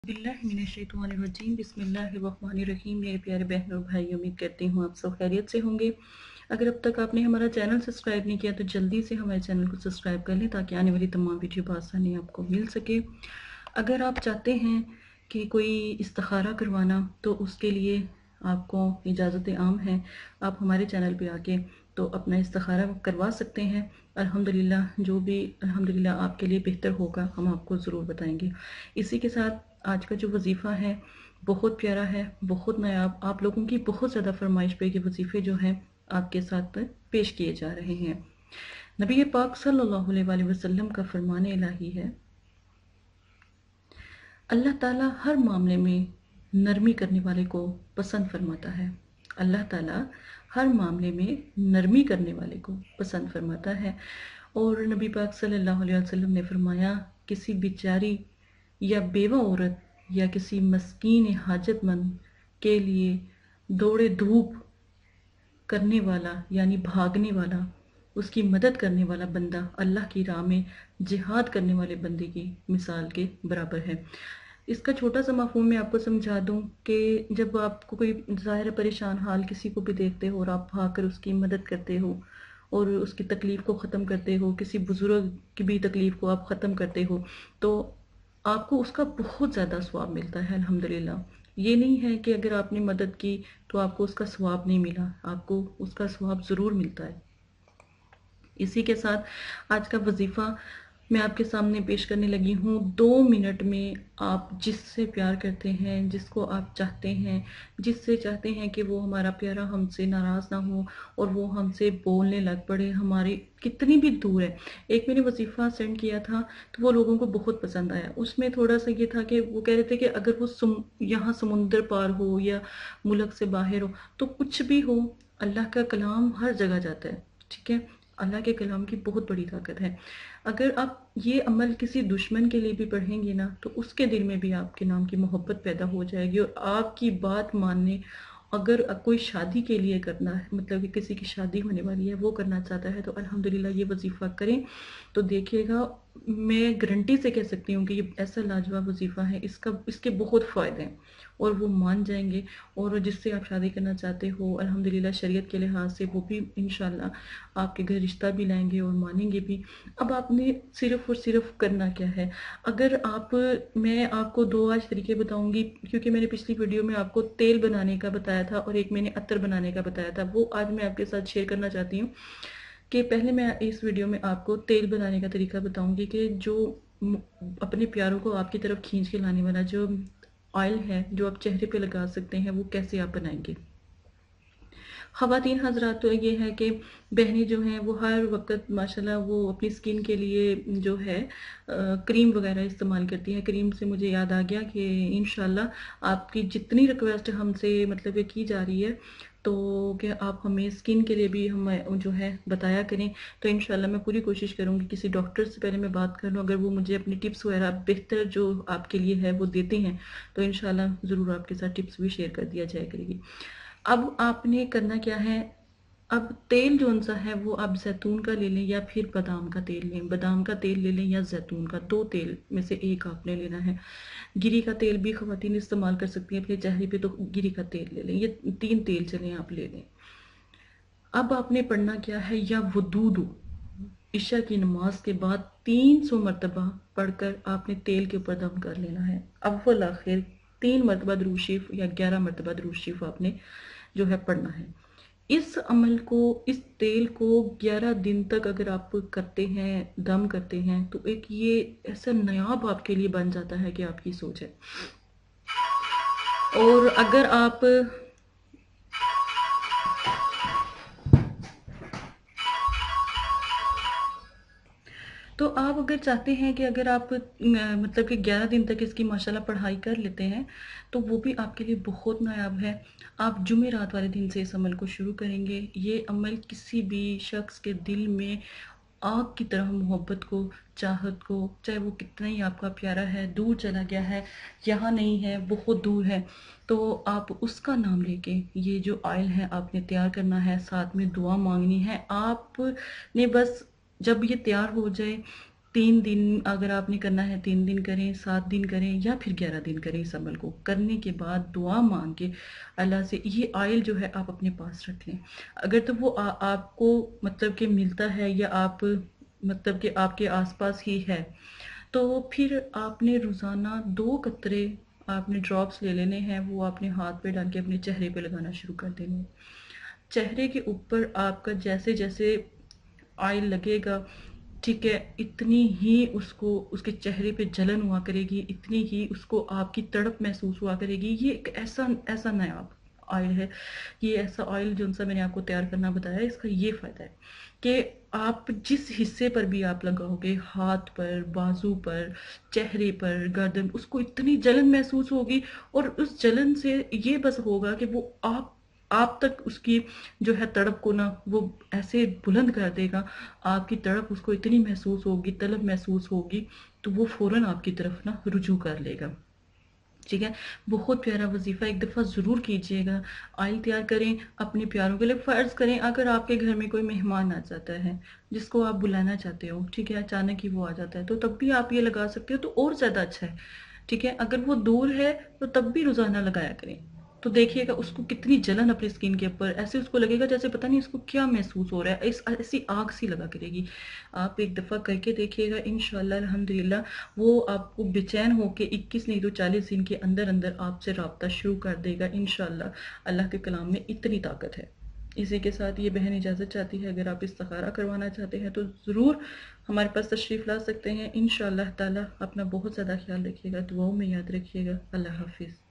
बिस्मिल्लाहिर्रहमानिर्रहीम बिस्मिल्लाहिर्रहमानिर्रहीम। मेरे प्यारे बहनों और भाई, उम्मीद करती हूँ आप सब खैरियत से होंगे। अगर अब तक आपने हमारा चैनल सब्सक्राइब नहीं किया तो जल्दी से हमारे चैनल को सब्सक्राइब कर लें ताकि आने वाली तमाम वीडियो बआसानी आपको मिल सके। अगर आप चाहते हैं कि कोई इस्तिखारा करवाना तो उसके लिए आपको इजाज़त आम है, आप हमारे चैनल पे आके तो अपना इस्तिखारा करवा सकते हैं। अल्हम्दुलिल्लाह जो भी अल्हम्दुलिल्लाह आपके लिए बेहतर होगा हम आपको ज़रूर बताएंगे। इसी के साथ आज का जो वजीफ़ा है बहुत प्यारा है, बहुत नायाब, आप लोगों की बहुत ज़्यादा फरमाइश पे ये वजीफ़े जो हैं आपके साथ पेश किए जा रहे हैं। नबी पाक सल्लल्लाहु अलैहि वसल्लम का फरमान इलाही है, अल्लाह ताला हर मामले में नरमी करने वाले को पसंद फरमाता है। अल्लाह ताला हर मामले में नरमी करने वाले को पसंद फरमाता है। और नबी पाक सल्लल्लाहु अलैहि वसल्लम ने फरमाया, किसी बेचारी या बेवा औरत या किसी मस्कीन हाजतमंद के लिए दौड़े धूप करने वाला यानी भागने वाला, उसकी मदद करने वाला बंदा अल्लाह की राह में जिहाद करने वाले बंदे की मिसाल के बराबर है। इसका छोटा सा मफ़हूम मैं आपको समझा दूं कि जब आपको कोई ज़ाहिर परेशान हाल किसी को भी देखते हो और आप भाग कर उसकी मदद करते हो और उसकी तकलीफ़ को ख़त्म करते हो, किसी बुज़ुर्ग की भी तकलीफ़ को आप ख़त्म करते हो, तो आपको उसका बहुत ज़्यादा सवाब मिलता है अल्हम्दुलिल्लाह। ये नहीं है कि अगर आपने मदद की तो आपको उसका सवाब नहीं मिला, आपको उसका सवाब ज़रूर मिलता है। इसी के साथ आज का वजीफ़ा मैं आपके सामने पेश करने लगी हूँ। 2 मिनट में आप जिससे प्यार करते हैं, जिसको आप चाहते हैं, जिससे चाहते हैं कि वो हमारा प्यारा हमसे नाराज़ ना हो और वो हमसे बोलने लग पड़े, हमारी कितनी भी दूर है। एक मैंने वजीफ़ा सेंड किया था तो वो लोगों को बहुत पसंद आया। उसमें थोड़ा सा ये था कि वो कह रहे थे कि अगर वो यहाँ समुंदर पार हो या मुल्क से बाहर हो तो कुछ भी हो, अल्लाह का कलाम हर जगह जाता है। ठीक है, अल्लाह के कलाम की बहुत बड़ी ताकत है। अगर आप ये अमल किसी दुश्मन के लिए भी पढ़ेंगे ना तो उसके दिल में भी आपके नाम की मोहब्बत पैदा हो जाएगी और आपकी बात मानने, अगर कोई शादी के लिए करना है, मतलब कि किसी की शादी होने वाली है वो करना चाहता है तो अल्हम्दुलिल्लाह ये वजीफ़ा करें तो देखिएगा, मैं गारंटी से कह सकती हूँ कि ये ऐसा लाजवाब वजीफ़ा है, इसके बहुत फ़ायदे हैं और वो मान जाएंगे। और जिससे आप शादी करना चाहते हो अल्हम्दुलिल्लाह शरीयत के लिहाज से वो भी इंशाल्लाह आपके घर रिश्ता भी लाएंगे और मानेंगे भी। अब आपने सिर्फ और सिर्फ करना क्या है, अगर आप, मैं आपको 2 आज तरीके बताऊंगी क्योंकि मैंने पिछली वीडियो में आपको तेल बनाने का बताया था और एक मैंने अत्तर बनाने का बताया था, वो आज मैं आपके साथ शेयर करना चाहती हूँ। कि पहले मैं इस वीडियो में आपको तेल बनाने का तरीका बताऊंगी कि जो अपने प्यारों को आपकी तरफ खींच के लाने वाला जो ऑयल है जो आप चेहरे पे लगा सकते हैं वो कैसे आप बनाएंगे। ख़वातीन हज़रात तो ये है कि बहनें जो हैं वो हर वक्त माशाल्लाह वो अपनी स्किन के लिए जो है क्रीम वगैरह इस्तेमाल करती हैं। क्रीम से मुझे याद आ गया कि इंशाल्लाह आपकी जितनी रिक्वेस्ट हमसे मतलब ये की जा रही है तो कि आप हमें स्किन के लिए भी हम जो है बताया करें, तो इंशाल्लाह मैं पूरी कोशिश करूँगी किसी डॉक्टर से पहले मैं बात कर लूँ, अगर वो मुझे अपनी टिप्स वगैरह बेहतर जो आपके लिए है वो देते हैं तो इंशाल्लाह ज़रूर आपके साथ टिप्स भी शेयर कर दिया जाया करेगी। अब आपने करना क्या है, अब तेल जो सा है वो आप जैतून का ले लें या फिर बादाम का तेल लें, बादाम का तेल ले लें या जैतून का, 2 तेल में से एक आपने लेना है। गिरी का तेल भी ख़वातीन इस्तेमाल कर सकती हैं अपने चेहरे पे, तो गिरी का तेल ले लें, ये 3 तेल चलें आप ले लें। अब आपने पढ़ना क्या है, या वुदू दो, इशा की नमाज के बाद 300 मरतबा पढ़कर आपने तेल के ऊपर दम कर लेना है। अव्वल आखिर 3 मरतबा दुरूद शरीफ या 11 मरतबा दुरूद शरीफ आपने जो है पढ़ना है। इस अमल को, इस तेल को 11 दिन तक अगर आप करते हैं, दम करते हैं, तो एक ये ऐसा नायाब आपके लिए बन जाता है कि आपकी सोच है। और अगर आप तो आप अगर चाहते हैं कि अगर आप मतलब कि 11 दिन तक इसकी माशाल्लाह पढ़ाई कर लेते हैं तो वो भी आपके लिए बहुत नायाब है। आप जुमेरात वाले दिन से इस अमल को शुरू करेंगे। ये अमल किसी भी शख्स के दिल में आग की तरह मोहब्बत को, चाहत को, चाहे वो कितना ही आपका प्यारा है, दूर चला गया है, यहाँ नहीं है, बहुत दूर है, तो आप उसका नाम लेके ये जो ऑयल है आपने तैयार करना है, साथ में दुआ मांगनी है। आपने बस जब ये तैयार हो जाए 3 दिन اگر آپ نے کرنا ہے 3 دن کریں، 7 دن کریں یا پھر 11 دن کریں۔ اس عمل کو کرنے کے بعد دعا مانگ کے اللہ سے یہ آئل جو ہے آپ اپنے پاس رکھ لیں۔ اگر تو وہ آپ کو مطلب کہ ملتا ہے یا آپ مطلب کہ آپ کے آس پاس ہی ہے، تو پھر آپ نے روزانہ 2 قطرے آپ نے ڈراپس لے لینے ہیں، وہ آپ نے ہاتھ پہ ڈال کے اپنے چہرے پہ لگانا شروع کر دینے ہیں۔ چہرے کے اوپر آپ کا جیسے جیسے آئل لگے گا، ٹھیک ہے، اتنی ہی اس کے چہرے پہ جلن ہوا کرے گی، اتنی ہی اس کو آپ کی تڑپ محسوس ہوا کرے گی۔ یہ ایک ایسا نایاب آئل ہے، یہ ایسا آئل جو سا میں نے آپ کو تیار کرنا بتایا، اس کا یہ فائدہ ہے کہ آپ جس حصے پر بھی آپ لگاؤ گے، ہاتھ پر، بازو پر، چہرے پر، گردن، اس کو اتنی جلن محسوس ہوگی، اور اس جلن سے یہ بس ہوگا کہ وہ آپ تک اس کی جو ہے تڑپ کو نا وہ ایسے بلند کر دے گا، آپ کی تڑپ اس کو اتنی محسوس ہوگی، طلب محسوس ہوگی، تو وہ فوراً آپ کی طرف نا رجوع کر لے گا۔ ٹھیک ہے، بہت پیارا وظیفہ، ایک دفعہ ضرور کیجئے گا۔ آئل تیار کریں اپنے پیاروں کے لیے۔ فرض کریں اگر آپ کے گھر میں کوئی مہمان آ جاتا ہے جس کو آپ بلانا چاہتے ہو، ٹھیک ہے، اچانک ہی وہ آ جاتا ہے، تو تب بھی آپ یہ لگا سکتے ہو تو اور زیادہ اچھا ہے۔ ٹھیک ہے، اگر وہ دور ہے تو تب بھی روزانہ لگایا کریں، تو دیکھیے گا اس کو کتنی جلن اپنی سکن کے اوپر، ایسے اس کو لگے گا جیسے پتہ نہیں اس کو کیا محسوس ہو رہا ہے، ایسی آگ سی لگا کرے گی۔ آپ ایک دفعہ کر کے دیکھیے گا، انشاءاللہ الحمدللہ وہ آپ کو بے چین ہو کے 21 نہیں تو 40 دن کے اندر اندر آپ سے رابطہ شروع کر دے گا انشاءاللہ۔ اللہ کے کلام میں اتنی طاقت ہے۔ اسی کے ساتھ یہ بہن اجازت چاہتی ہے، اگر آپ استخارہ کروانا چاہتے ہیں تو ضرور ہمارے پاس تشریف لا سکتے ہیں انشاءاللہ تعالی۔ اپنا بہت زیادہ خیال رکھیے گا، دعاؤں میں یاد رکھیے گا۔ اللہ حافظ۔